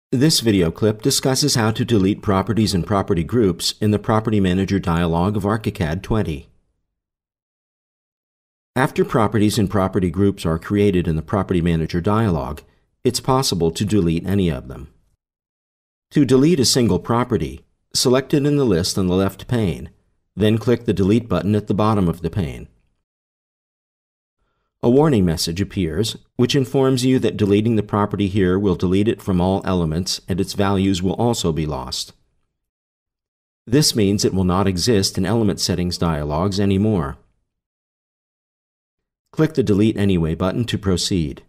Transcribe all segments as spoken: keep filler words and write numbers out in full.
This video clip discusses how to delete properties and property groups in the Property Manager Dialog of ARCHICAD twenty. After properties and property groups are created in the Property Manager Dialog, it's possible to delete any of them. To delete a single property, select it in the list on the left pane, then click the Delete button at the bottom of the pane. A warning message appears, which informs you that deleting the property here will delete it from all elements and its values will also be lost. This means it will not exist in Element Settings dialogs anymore. Click the Delete Anyway button to proceed.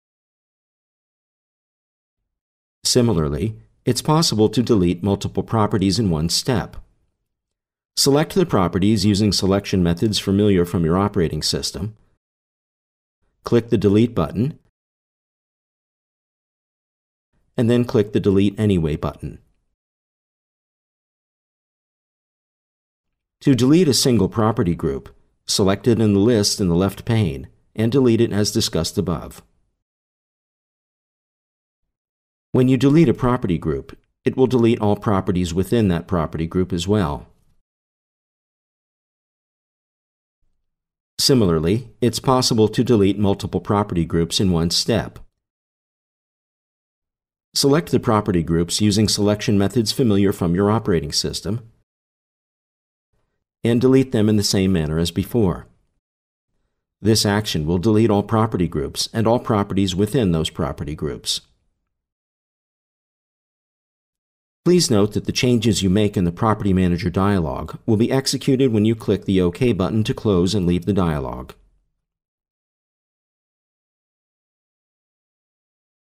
Similarly, it's possible to delete multiple properties in one step. Select the properties using selection methods familiar from your operating system. Click the Delete button, and then click the Delete Anyway button. To delete a single property group, select it in the list in the left pane, and delete it as discussed above. When you delete a property group, it will delete all properties within that property group as well. Similarly, it's possible to delete multiple property groups in one step. Select the property groups using selection methods familiar from your operating system, and delete them in the same manner as before. This action will delete all property groups and all properties within those property groups. Please note that the changes you make in the Property Manager dialog will be executed when you click the OK button to close and leave the dialog.